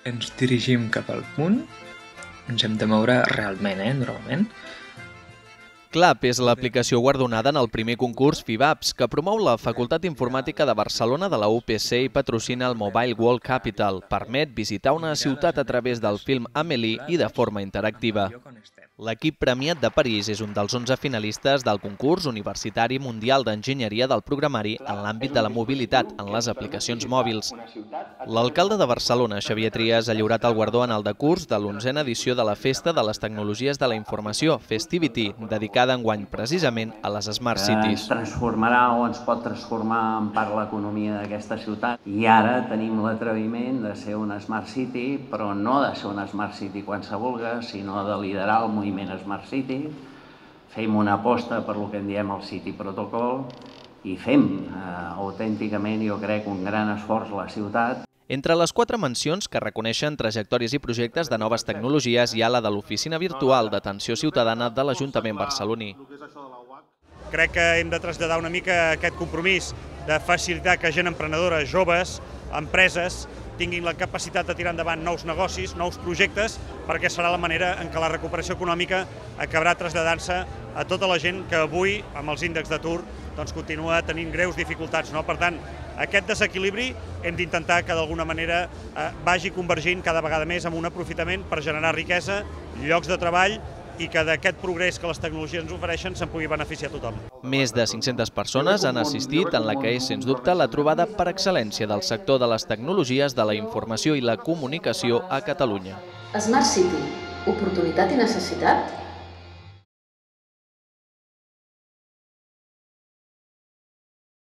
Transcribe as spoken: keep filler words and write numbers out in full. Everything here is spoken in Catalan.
ens dirigim cap al punt, ens hem de moure realment, eh, normalment. CLAP és l'aplicació guardonada en el primer concurs FIBAPS, que promou la Facultat d'Informàtica de Barcelona de la U P C i patrocina el Mobile World Capital. Permet visitar una ciutat a través del film Amélie i de forma interactiva. L'equip premiat de París és un dels onze finalistes del concurs universitari mundial d'enginyeria del programari en l'àmbit de la mobilitat en les aplicacions mòbils. L'alcalde de Barcelona, Xavier Trias, ha lliurat el guardó en el decurs de l'onzena edició de la Festa de les Tecnologies de la Informació, Festivity, dedicada enguany precisament a les Smart Cities. Ens transformarà o ens pot transformar en part l'economia d'aquesta ciutat. I ara tenim l'atreviment de ser una Smart City, però no de ser una Smart City quan se vulga, sinó de liderar el moviment Smart City. Fem una aposta per el que en diem el City Protocol i fem eh, autènticament, jo crec, un gran esforç a la ciutat. Entre les quatre mencions que reconeixen trajectòries i projectes de noves tecnologies hi ha la de l'Oficina Virtual d'Atenció Ciutadana de l'Ajuntament barceloní. Crec que hem de traslladar una mica aquest compromís de facilitar que gent emprenedora, joves, empreses, tinguin la capacitat de tirar endavant nous negocis, nous projectes, perquè serà la manera en què la recuperació econòmica acabarà traslladant-se a tota la gent que avui, amb els índexs d'atur, doncs continua tenint greus dificultats. No? Per tant, aquest desequilibri hem d'intentar que d'alguna manera eh, vagi convergint cada vegada més amb un aprofitament per generar riquesa, llocs de treball i que d'aquest progrés que les tecnologies ens ofereixen se'n pugui beneficiar tothom. Més de cinc-centes persones han assistit en la que és, sens dubte, la trobada per excel·lència del sector de les tecnologies de la informació i la comunicació a Catalunya. Smart City, oportunitat i necessitat?